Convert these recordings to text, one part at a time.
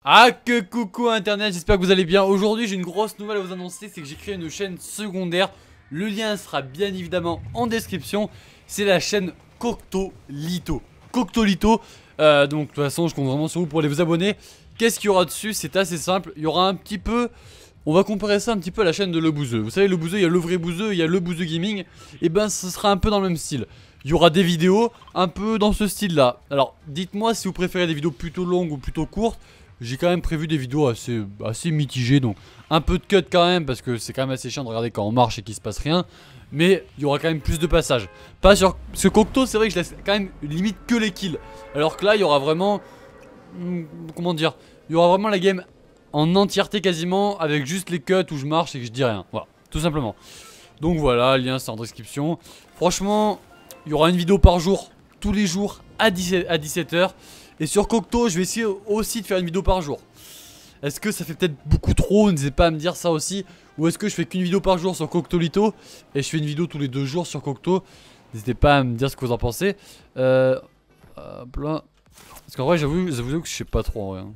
Ah que coucou internet, j'espère que vous allez bien. Aujourd'hui j'ai une grosse nouvelle à vous annoncer, c'est que j'ai créé une chaîne secondaire. Le lien sera bien évidemment en description. C'est la chaîne Coctolito. Coctolito, donc de toute façon je compte vraiment sur vous pour aller vous abonner. Qu'est-ce qu'il y aura dessus? C'est assez simple, il y aura un petit peu... On va comparer ça un petit peu à la chaîne de Le Bouzeux. Vous savez, Le Bouzeux, il y a Le Vrai Bouzeux, il y a Le Bouzeux Gaming. Et ben ce sera un peu dans le même style. Il y aura des vidéos un peu dans ce style là. Alors dites-moi si vous préférez des vidéos plutôt longues ou plutôt courtes. J'ai quand même prévu des vidéos assez mitigées, donc un peu de cut quand même, parce que c'est quand même assez chiant de regarder quand on marche et qu'il se passe rien. Mais il y aura quand même plus de passages. Pas sur ce Cocto, c'est vrai que je laisse quand même limite que les kills. Alors que là, il y aura vraiment... Comment dire? Il y aura vraiment la game en entièreté quasiment, avec juste les cuts où je marche et que je dis rien. Voilà, tout simplement. Donc voilà, le lien c'est en description. Franchement, il y aura une vidéo par jour, tous les jours à 17 h. Et sur Cocto, je vais essayer aussi de faire une vidéo par jour. Est-ce que ça fait peut-être beaucoup trop? N'hésitez pas à me dire ça aussi. Ou est-ce que je fais qu'une vidéo par jour sur Coctolito et je fais une vidéo tous les 2 jours sur Cocto? N'hésitez pas à me dire ce que vous en pensez. Hop là. Parce qu'en vrai, j'avoue que je sais pas trop en vrai.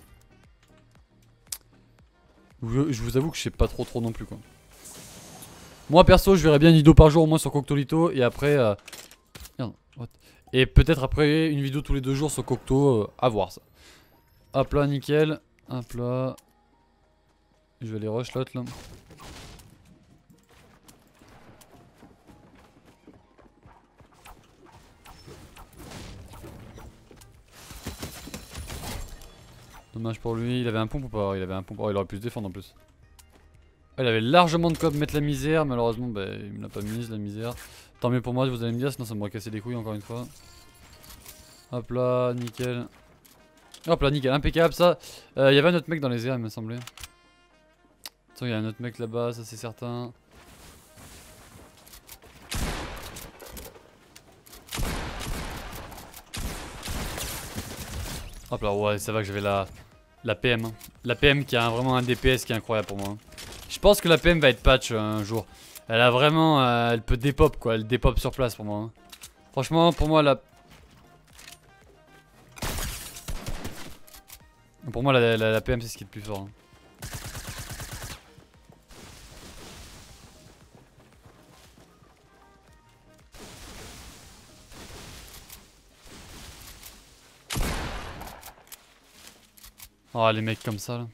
Je vous avoue que je sais pas trop non plus quoi. Moi perso, je verrais bien une vidéo par jour au moins sur Coctolito et après... Merde, what? Et peut-être après une vidéo tous les 2 jours sur Cocto, à voir ça. Hop là, nickel. Hop là. Je vais aller rush l'autre là. Dommage pour lui, il avait un pompe ou pas? Il avait un pompe, il aurait pu se défendre en plus. Il avait largement de quoi mettre la misère, malheureusement bah, il me l'a pas mise la misère. Tant mieux pour moi, vous allez me dire, sinon ça m'aurait cassé les couilles encore une fois. Hop là, nickel. Hop là, nickel, impeccable ça. Il y avait un autre mec dans les airs, il me semblait. Attends, il y a un autre mec là-bas, ça c'est certain. Hop là, ouais, ça va que j'avais la PM. La PM qui a vraiment un DPS qui est incroyable pour moi. Je pense que la PM va être patch un jour. Elle a vraiment... elle peut dépop quoi, elle dépop sur place pour moi. Franchement, pour moi, la PM c'est ce qui est le plus fort. Oh les mecs comme ça là.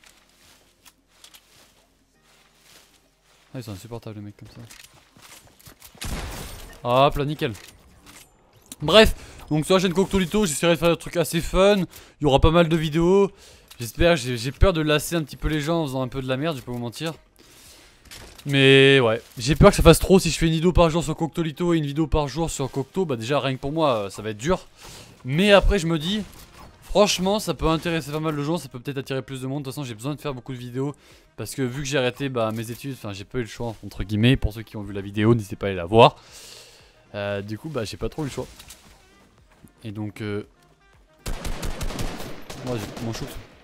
Ah ils sont insupportables les mecs comme ça. Hop là nickel. Bref, donc sur la chaîne Coctolito j'essaierai de faire des trucs assez fun. Il y aura pas mal de vidéos. J'espère, j'ai peur de lasser un petit peu les gens en faisant un peu de la merde, je vais pas vous mentir. Mais ouais, j'ai peur que ça fasse trop si je fais une vidéo par jour sur Coctolito et une vidéo par jour sur Cocto. Bah déjà rien que pour moi ça va être dur. Mais après je me dis... Franchement, ça peut intéresser pas mal de gens, ça peut peut-être attirer plus de monde. De toute façon, j'ai besoin de faire beaucoup de vidéos parce que vu que j'ai arrêté mes études, enfin, j'ai pas eu le choix entre guillemets. Pour ceux qui ont vu la vidéo, n'hésitez pas à aller la voir. Du coup, j'ai pas trop eu le choix. Et donc, moi, j'ai mon shoot.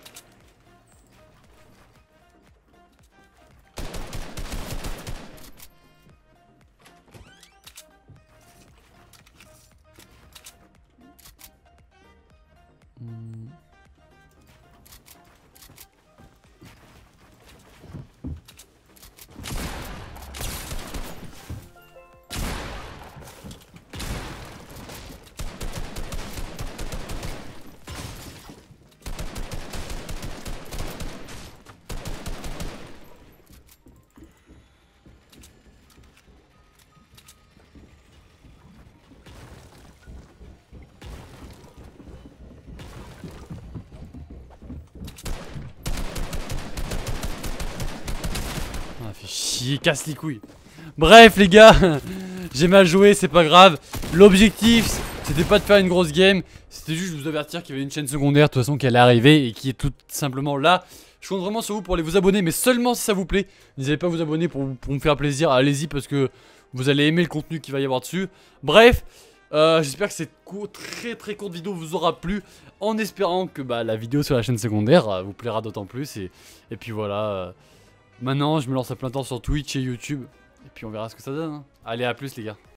Ah, fait chier, casse les couilles. Bref les gars, j'ai mal joué, c'est pas grave. L'objectif, c'était pas de faire une grosse game. C'était juste de vous avertir qu'il y avait une chaîne secondaire de toute façon qui allait arriver et qui est tout simplement là. Je compte vraiment sur vous pour aller vous abonner, mais seulement si ça vous plaît. N'hésitez pas à vous abonner pour me faire plaisir. Allez-y parce que vous allez aimer le contenu qu'il va y avoir dessus. Bref, j'espère que cette très courte vidéo vous aura plu. En espérant que la vidéo sur la chaîne secondaire vous plaira d'autant plus. Et puis voilà. Maintenant, je me lance à plein temps sur Twitch et YouTube. Et puis on verra ce que ça donne. Hein. Allez, à plus les gars.